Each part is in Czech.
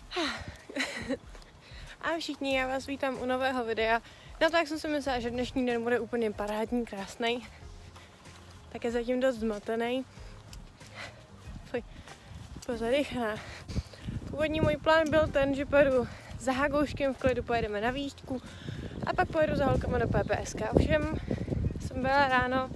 A všichni, já vás vítám u nového videa. No tak jsem si myslela, že dnešní den bude úplně parádní, krásný. Tak je zatím dost zmatený. Pozadychaná. Původní můj plán byl ten, že pojedu za Hagouškem, v klidu pojedeme na výšku a pak pojedu za holkama do PPSK. Ovšem jsem byla ráno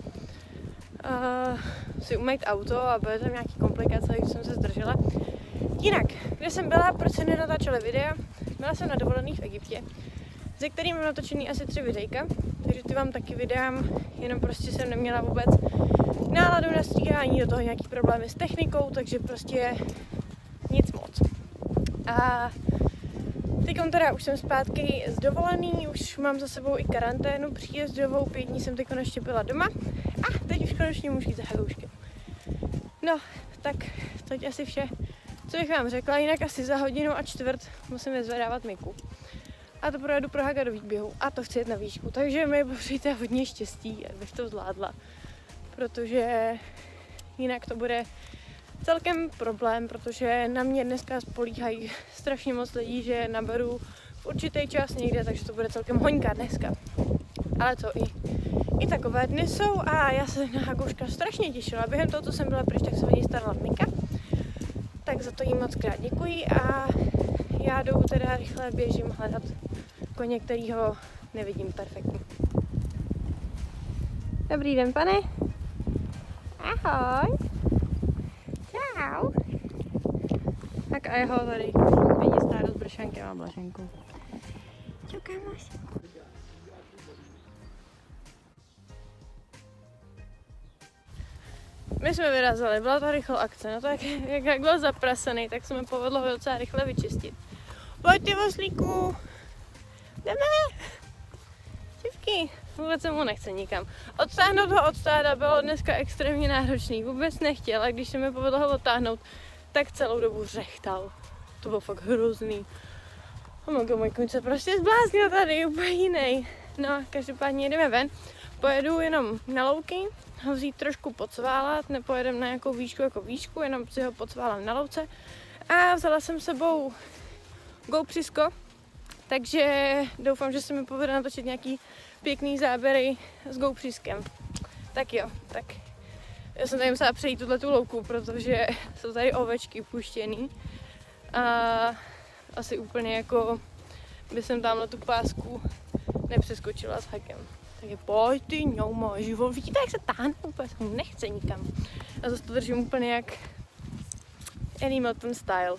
si umýt auto a byly tam nějaký komplikace, takže jsem se zdržela. Jinak, kde jsem byla, proč se nenatáčela videa? Byla jsem na dovolených v Egyptě, ze kterým mám natočený asi 3 videjka, takže ty vám taky vydám, jenom prostě jsem neměla vůbec náladu na stříhání, do toho nějaký problémy s technikou, takže prostě nic moc. A teďkom teda už jsem zpátky z dovolený, už mám za sebou i karanténu příjezdovou, 5 dní jsem teďko ještě byla doma a teď už konečně můžu jít za Hagouškem. No, tak teď asi vše, co bych vám řekla, jinak asi za 1:15 musím vyzvedávat Miku. A to projedu pro Haga do výběhu a to chci jet na výšku, takže mi popřejte hodně štěstí, abych to zvládla, protože jinak to bude celkem problém, protože na mě dneska spolíhají strašně moc lidí, že naberu v určitý čas někde, takže to bude celkem hoňka dneska. Ale co i takové dny jsou a já se na Hagouška strašně těšila. Během toho, co jsem byla pryč, tak se o něj starala Mika. Tak za to jí moc krát děkuji a já jdu teda rychle běžím hledat koně, kterýho nevidím perfektně. Dobrý den, pane. Ahoj. Čau. Tak a jeho tady vidí stádo s bršankem a blaženkou. Čau, kámoš. My jsme vyrazili, byla to rychlá akce, no tak jak byl zaprasený, tak se mi povedlo ho docela rychle vyčistit. Pojď ty voslíku! Jdeme! Čivky! Vůbec se mu nechce nikam. Odtáhnout ho od stáda bylo dneska extrémně náročný, vůbec nechtěl a když se mi povedlo ho odtáhnout, tak celou dobu řechtal. To bylo fakt hrozný. A můj koň se prostě zbláznil tady, úplně jiný. No, každopádně jdeme ven. Pojedu jenom na louky, ho vzít trošku pocválat, nepojedem na nějakou výšku jako výšku, jenom si ho pocválám na louce. A vzala jsem sebou GoPrisko, takže doufám, že se mi povede natočit nějaký pěkný záběry s GoPriskem. Tak jo, tak já jsem tady musela přejít tu louku, protože jsou tady ovečky puštěný. A asi úplně jako by jsem tam na tu pásku nepřeskočila s Hakem. Takže pojď ty, ňouma, život, vidíte, jak se táhne, úplně se mu nechce nikam. A zase to držím úplně jak Animal style.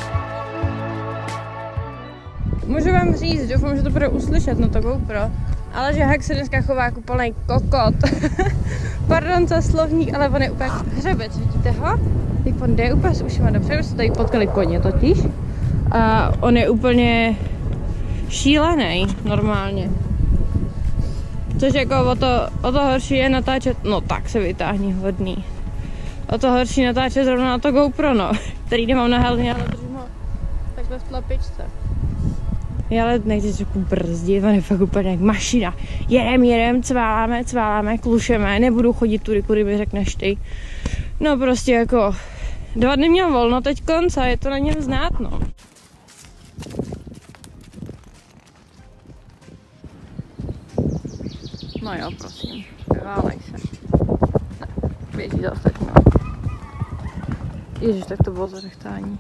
Můžu vám říct, doufám, že to bude uslyšet na to GoPro, Ale že Hak se dneska chová jako plný kokot. Pardon za slovník, ale on je úplně hřebec, vidíte ho? Teď on jde úplně s ušima dobře, už se tady potkali koně totiž. A on je úplně šílený normálně. Což jako o to horší je natáčet, no tak se vytáhní hodný. O to horší natáčet zrovna na to GoPro, no, který nemám na helmě, ale držím ho takhle v tlapičce. Já ale nechci trochu brzdit, on je fakt úplně jak mašina. Jedem, cváláme, klušeme, nebudu chodit tudy, kudy mi řekneš ty. No prostě jako 2 dny měl volno teď konce, je to na něm znát, no. No jo, prosím, neválej se. Ne, běží za ostatní. Ježiš, tak to bylo zařechtání.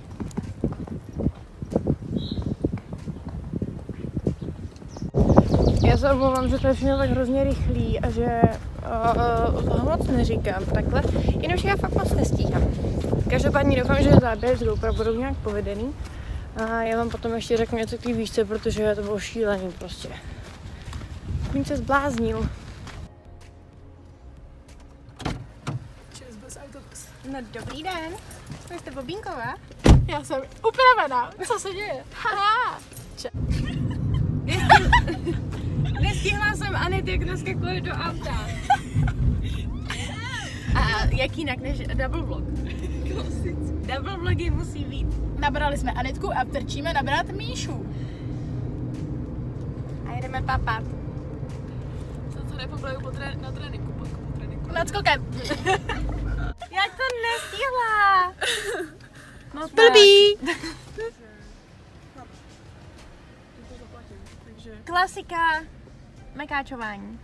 Já se omlouvám, že to je všechno tak hrozně rychlý a že toho moc neříkám takhle, jenomže já fakt moc nestíhám. Každopádně doufám, že záběr z GoPro budou nějak povedený a já vám potom ještě řeknu něco k té výšce, protože to bylo šílený prostě. Kůň se zbláznil. No dobrý den, vy jste Bobínková? Já jsem upravená, co se děje? Haha! Nestihla jsem Anet, jak naskakuje do auta. A jak jinak než double vlog. Double vlogy musí být. Nabrali jsme Anetku a trčíme nabrat Míšu. A jedeme papat. Co nepoblaju na tréninku, po tréninku. Nad skokem. Jak to nestihla? No Blbý! Klasika mekáčování.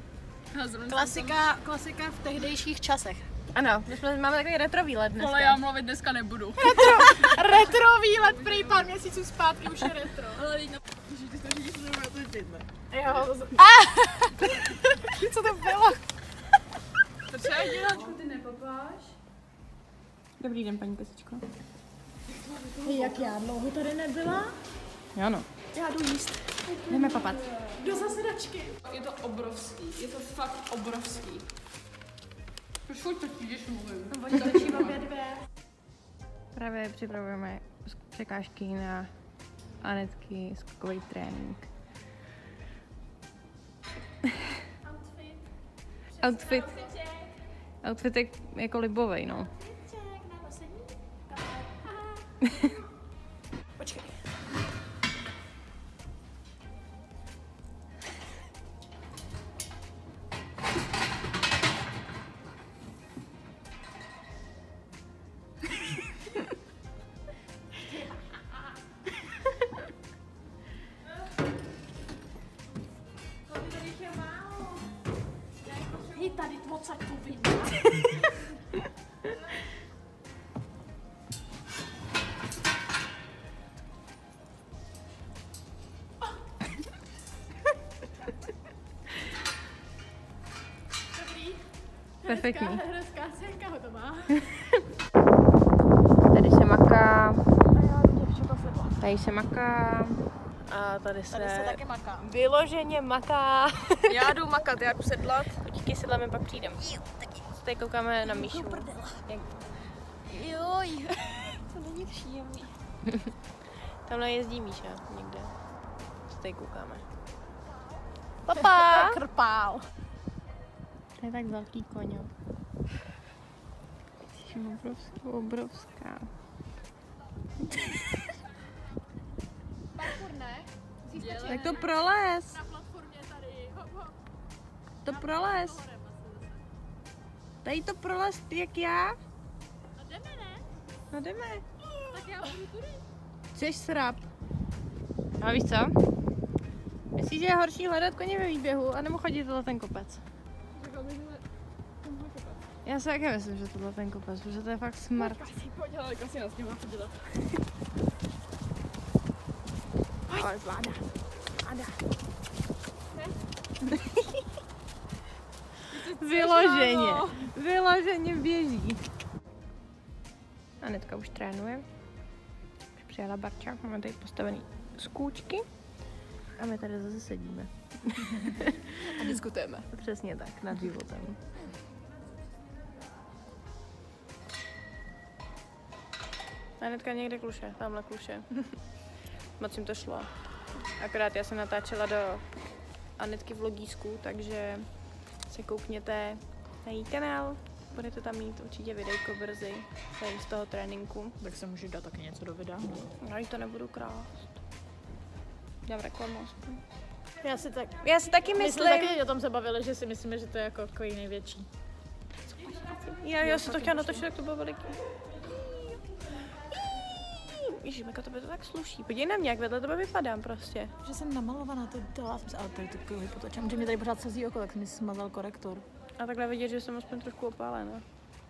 Klasika v tehdejších časech. Ano, máme takový retro výlet dneska. Ale já mluvit dneska nebudu. Retro výlet, prý pár měsíců zpátky už je retro. Ale teď na... Ty to řídíš, že to točit, ne? Jo. Co to bylo? To třeba dělat? Ty nepopáš? Dobrý den, paní Kosičko. Jak já dlouho tady nebyla? Ano. Já jdu jíst. Jdeme papat. Do zasedačky. Je to obrovský, je to fakt obrovský. Proč furt když mluvím? Právě připravujeme překážky na Anetky skokový trénink. Outfit je jako libovej, no. Počkej. Je tady odsaď to vidí. Perfektní. Hezká scénka hotová. Tady se maká. Tady se maká. A tady se taky maká. Vyloženě maká. Já jdu makat, já jdu sedlat. Díky sedleme, pak přijdem. Tady koukáme na Míšu. Joj, to není příjemný. Tamhle jezdí Míša někde. Tady koukáme. Papa! Krpál. To je tak velký koň. Jsi obrovská. Parkour ne? Tak to prolez. Na platformě tady. To prolez. Tady to prolez jak já. No jdeme, ne? No jdeme. Tak já budu tudy. Chceš srap. A víš co? Myslíš, že je horší hledat koně ve výběhu, anebo chodit na ten kopec? Já si také myslím, že tohle ten kopec, protože to je fakt smrt. Pojď, ale kasi nás nemá podělat. Ale vláda. Vyloženě běží. Anetka už trénuje. Už přijela Barča, máme tady postavený skůčky a my tady zase sedíme. A diskutujeme. Přesně tak, nad životem. Anetka někde kluše, tamhle kluše. Moc jim to šlo. Akorát já jsem natáčela do Anetky vlogísku, takže se koukněte na její kanál. Budete tam mít určitě videjko brzy tady z toho tréninku. Tak se může dát taky něco do videa. No, to nebudu krást. Dám reklamu aspoň. Já si taky My myslím. jsme taky o tom se bavili, že si myslíme, že to je jako takový největší. Já si to chtěla natočit, jak to bylo veliký. Ježiš, jako to by to tak sluší. Podívej na mě, jak vedle tebe vypadám prostě. Že jsem namalovaná, to dala jsem se, ale to je takový potočem, že mě tady pořád sazí oko, tak jsem mi smazal korektor. A takhle vidět, že jsem aspoň trošku opálená.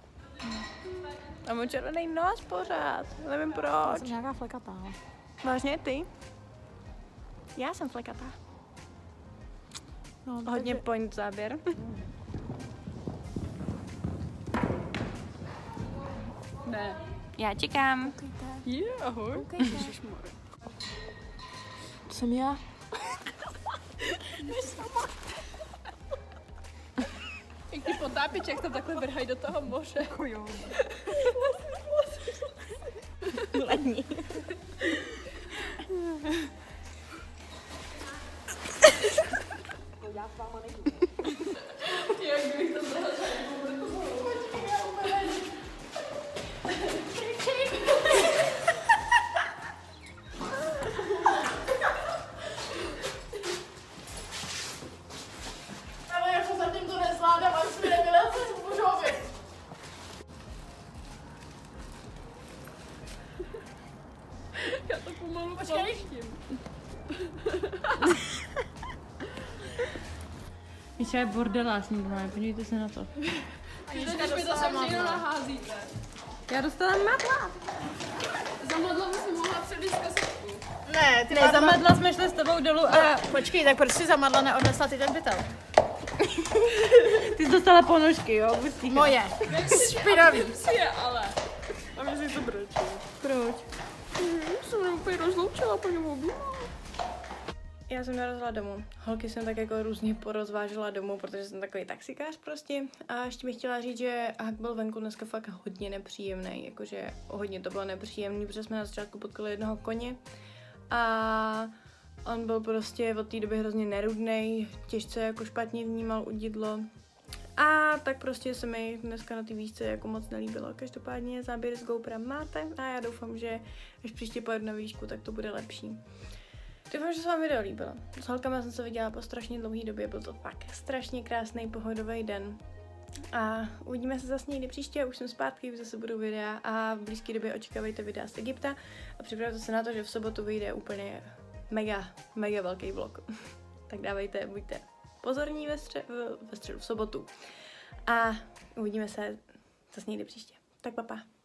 A můj červený nos pořád, nevím Já proč. jsem nějaká flekatá. Vážně ty? Já jsem flekatá. No, Hodně point záběr. Ne. Já čekám. Ahoj. To jsem já. Jak ty potápěček tam takhle vrhají do toho moře. Jako jo. Lední. Já s váma nejdu. Jak bych to zahla. Ale jako zatím to nezvládám, ale jsme nevylezli z budovy. Já to pomalu pouštím. Míša je bordelás normálně, podívejte se na to. Když mi to sem všechno naházíte. Já dostala madla. Za madlou jsem mohla předvíst kasetku. Ne, za madla jsme šli s tebou dolů a... Počkej, tak proč jsi za madla neodnesla ty ten pytel? Ty jsi dostala ponožky, jo? Bustíka. Moje. Špinavý. Si je, ale. A mě si to brečí. Proč? Jsem úplně rozloučila po něm objímala. Já jsem narazila domů. Holky jsem tak jako různě porozvážela domů, protože jsem takový taxikář prostě. A ještě bych chtěla říct, že Hak byl venku dneska fakt hodně nepříjemný. Jakože hodně to bylo nepříjemný, protože jsme na začátku potkali jednoho koně. A on byl prostě od té doby hrozně nerudnej, těžce jako špatně vnímal udidlo. A tak prostě se mi dneska na té výšce jako moc nelíbilo. Každopádně záběry z GoPra máte a já doufám, že až příště pojedu na výšku, tak to bude lepší. Doufám, že se vám video líbilo. S holkama jsem se viděla po strašně dlouhé době, byl to fakt strašně krásný pohodový den. A uvidíme se zase někdy příště, už jsem zpátky, už zase budou videa a v blízké době očekávejte videa z Egypta a připravte se na to, že v sobotu vyjde úplně mega velký vlog. Tak dávejte, buďte pozorní v sobotu. A uvidíme se zase někdy příště. Tak papa.